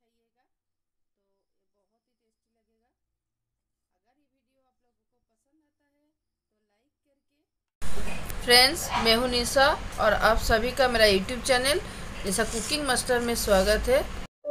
खाइएगा तो ये बहुत ही टेस्टी लगेगा। अगर ये वीडियो आप लोगों को पसंद आता है तो लाइक करके। फ्रेंड्स, मैं हूँ निशा और आप सभी का मेरा YouTube channel Nisha Cooking Master में स्वागत है।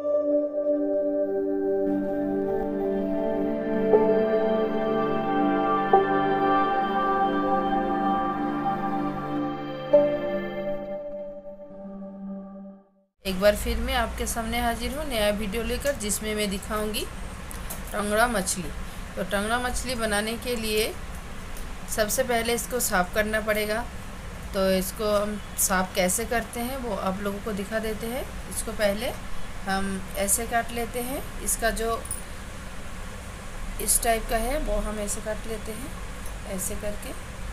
एक बार फिर मैं आपके सामने हाजिर हूँ नया वीडियो लेकर, जिसमें मैं दिखाऊंगी टंगड़ा मछली। तो टंगड़ा मछली बनाने के लिए सबसे पहले इसको साफ़ करना पड़ेगा। तो इसको हम साफ़ कैसे करते हैं वो आप लोगों को दिखा देते हैं। इसको पहले हम ऐसे काट लेते हैं, इसका जो इस टाइप का है वो हम ऐसे काट लेते हैं, ऐसे करके।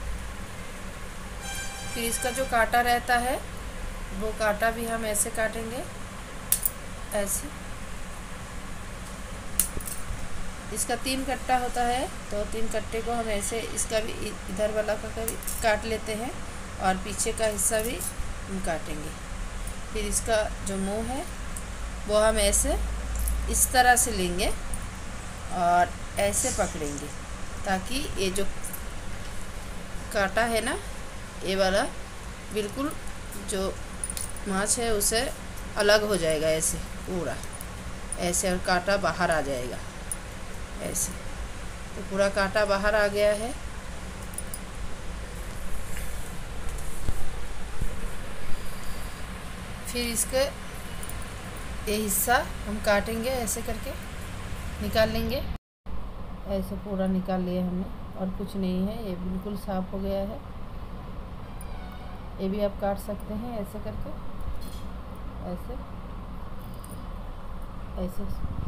फिर इसका जो कांटा रहता है वो कांटा भी हम ऐसे काटेंगे, ऐसे। इसका 3 कट्टा होता है, तो 3 कट्टे को हम ऐसे, इसका भी इधर वाला का भी काट लेते हैं और पीछे का हिस्सा भी हम काटेंगे। फिर इसका जो मुंह है वो हम ऐसे इस तरह से लेंगे और ऐसे पकड़ेंगे, ताकि ये जो कांटा है ना, ये वाला बिल्कुल जो मांस है उसे अलग हो जाएगा, ऐसे पूरा ऐसे, और कांटा बाहर आ जाएगा ऐसे। तो पूरा कांटा बाहर आ गया है। फिर इसके ये हिस्सा हम काटेंगे, ऐसे करके निकाल लेंगे। ऐसे पूरा निकाल लिया हमने, और कुछ नहीं है, ये बिल्कुल साफ़ हो गया है। ये भी आप काट सकते हैं ऐसे करके, ऐसे ऐसे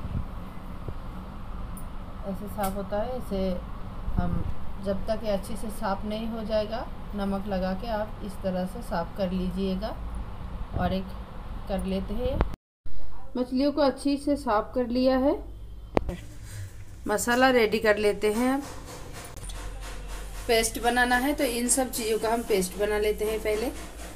ऐसे साफ़ होता है। इसे हम जब तक ये अच्छी से साफ़ नहीं हो जाएगा, नमक लगा के आप इस तरह से साफ़ कर लीजिएगा। और एक कर लेते हैं, मछलियों को अच्छी से साफ़ कर लिया है। मसाला रेडी कर लेते हैं। पेस्ट बनाना है, तो इन सब चीज़ों का हम पेस्ट बना लेते हैं पहले।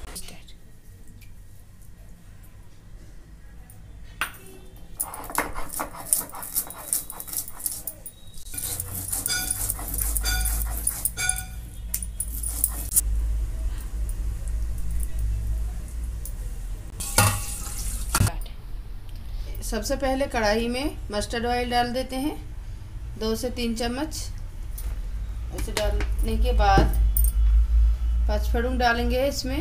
सबसे पहले कढ़ाई में मस्टर्ड ऑयल डाल देते हैं, 2 से 3 चम्मच। ऐसे डालने के बाद 5 फुड़ुंग डालेंगे इसमें,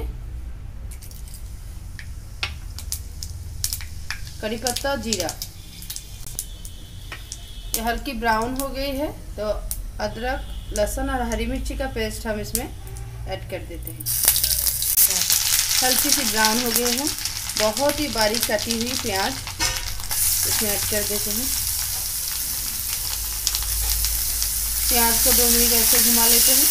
कड़ी पत्ता, जीरा। ये हल्की ब्राउन हो गई है, तो अदरक, लहसुन और हरी मिर्ची का पेस्ट हम इसमें ऐड कर देते हैं। हल्की सी ब्राउन हो गई है। बहुत ही बारीक कटी हुई प्याज इसमें ऐड कर देते हैं। प्याज को 2 मिनट ऐसे घुमा लेते हैं।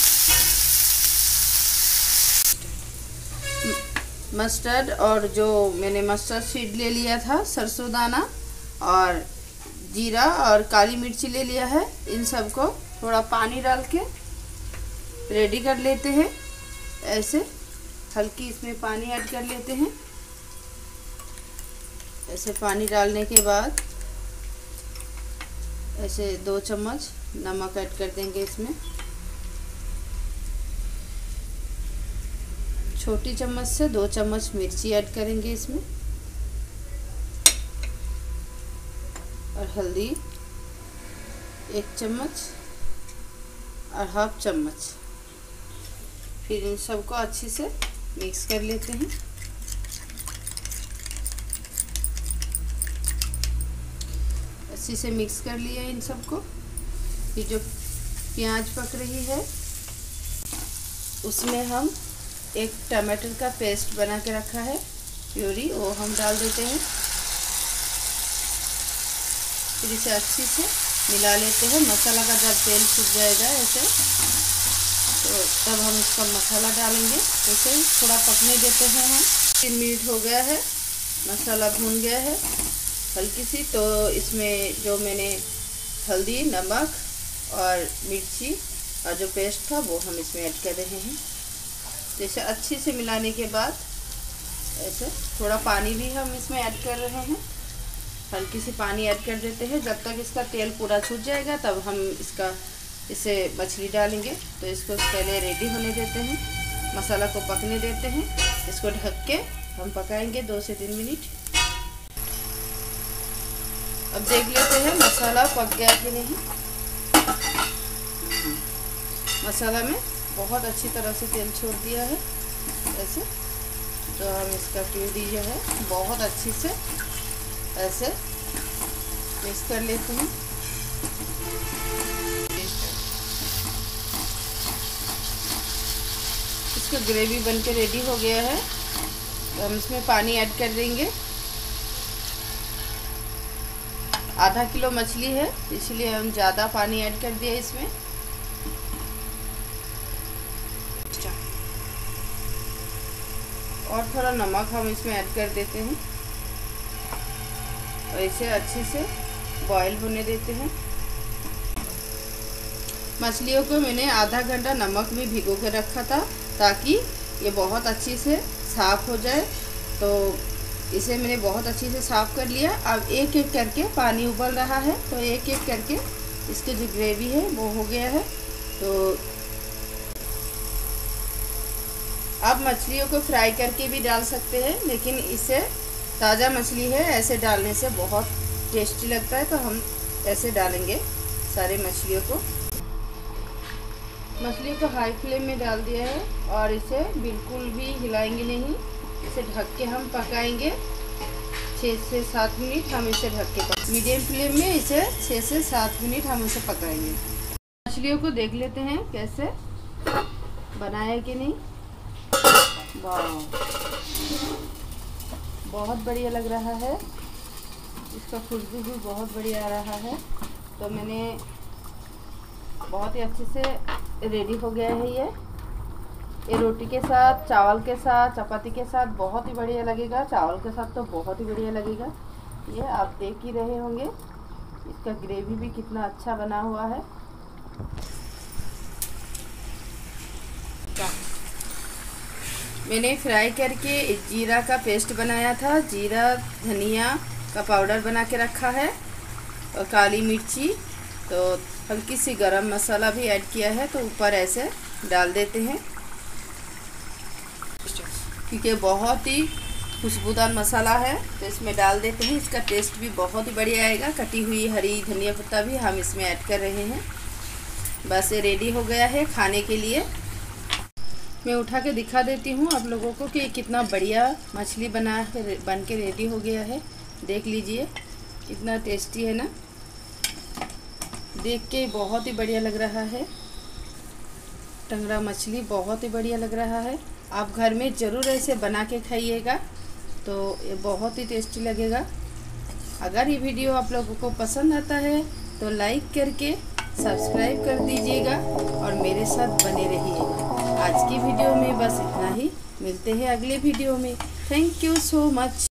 मस्टर्ड और जो मैंने मस्टर्ड सीड ले लिया था, सरसों दाना और जीरा और काली मिर्ची ले लिया है, इन सब को थोड़ा पानी डाल के रेडी कर लेते हैं। ऐसे हल्की इसमें पानी ऐड कर लेते हैं। ऐसे पानी डालने के बाद ऐसे 2 चम्मच नमक ऐड कर देंगे इसमें। छोटी चम्मच से 2 चम्मच मिर्ची ऐड करेंगे इसमें, और हल्दी 1 चम्मच और हाफ चम्मच। फिर इन सबको अच्छी से मिक्स कर लेते हैं। अच्छी से मिक्स कर लिया इन सबको। फिर जो प्याज पक रही है उसमें हम एक टमाटर का पेस्ट बना के रखा है, प्यूरी, वो हम डाल देते हैं। फिर इसे अच्छी से मिला लेते हैं। मसाला का जब तेल छूट जाएगा ऐसे, तो तब हम इसका मसाला डालेंगे। इसे थोड़ा पकने देते हैं हम। 3 मिनट हो गया है, मसाला भून गया है हल्की सी। तो इसमें जो मैंने हल्दी, नमक और मिर्ची और जो पेस्ट था वो हम इसमें ऐड कर रहे हैं। जैसे अच्छी से मिलाने के बाद ऐसे थोड़ा पानी भी हम इसमें ऐड कर रहे हैं। हल्की सी पानी ऐड कर देते हैं। जब तक इसका तेल पूरा छूट जाएगा तब हम इसे मछली डालेंगे। तो इसको पहले रेडी होने देते हैं, मसाला को पकने देते हैं। इसको ढक के हम पकाएंगे 2 से 3 मिनट। अब देख लेते हैं मसाला पक गया कि नहीं। मसाला में बहुत अच्छी तरह से तेल छोड़ दिया है ऐसे। तो हम इसका प्यूरी जो है बहुत अच्छी से ऐसे मिक्स कर लेते हैं। इसका ग्रेवी बनके रेडी हो गया है। तो हम इसमें पानी ऐड कर देंगे। आधा किलो मछली है इसलिए हम ज़्यादा पानी ऐड कर दिया इसमें। और थोड़ा नमक हम इसमें ऐड कर देते हैं और इसे अच्छे से बॉईल होने देते हैं। मछलियों को मैंने आधा घंटा नमक में भिगो के रखा था ताकि ये बहुत अच्छी से साफ़ हो जाए। तो इसे मैंने बहुत अच्छी से साफ़ कर लिया। अब एक एक करके पानी उबल रहा है तो एक एक करके इसके जो ग्रेवी है वो हो गया है। तो अब मछलियों को फ्राई करके भी डाल सकते हैं, लेकिन इसे ताज़ा मछली है ऐसे डालने से बहुत टेस्टी लगता है। तो हम ऐसे डालेंगे सारे मछलियों को। मछली को हाई फ्लेम में डाल दिया है और इसे बिल्कुल भी हिलाएंगे नहीं। इसे ढक के हम पकाएंगे 6 से 7 मिनट। हम इसे ढक के मीडियम फ्लेम में इसे 6 से 7 मिनट हम इसे पकाएंगे। मछलियों को देख लेते हैं कैसे बनाया कि नहीं। वाह, बहुत बढ़िया लग रहा है। इसका खुशबू भी बहुत बढ़िया आ रहा है। तो मैंने बहुत ही अच्छे से रेडी हो गया है ये रोटी के साथ, चावल के साथ, चपाती के साथ बहुत ही बढ़िया लगेगा। चावल के साथ तो बहुत ही बढ़िया लगेगा। ये आप देख ही रहे होंगे इसका ग्रेवी भी कितना अच्छा बना हुआ है। मैंने फ्राई करके जीरा का पेस्ट बनाया था। जीरा धनिया का पाउडर बना के रखा है और काली मिर्ची, तो हल्की सी गरम मसाला भी ऐड किया है। तो ऊपर ऐसे डाल देते हैं क्योंकि बहुत ही खुशबूदार मसाला है तो इसमें डाल देते हैं। इसका टेस्ट भी बहुत ही बढ़िया आएगा। कटी हुई हरी धनिया पत्ता भी हम इसमें ऐड कर रहे हैं। बस ये रेडी हो गया है खाने के लिए। मैं उठा के दिखा देती हूँ आप लोगों को कि कितना बढ़िया मछली बन के रेडी हो गया है। देख लीजिए कितना टेस्टी है ना। देख के बहुत ही बढ़िया लग रहा है। टंगड़ा मछली बहुत ही बढ़िया लग रहा है। आप घर में ज़रूर ऐसे बना के खाइएगा तो ये बहुत ही टेस्टी लगेगा। अगर ये वीडियो आप लोगों को पसंद आता है तो लाइक करके सब्सक्राइब कर दीजिएगा और मेरे साथ बने रहिएगा। आज की वीडियो में बस इतना ही। मिलते हैं अगले वीडियो में। Thank you so much.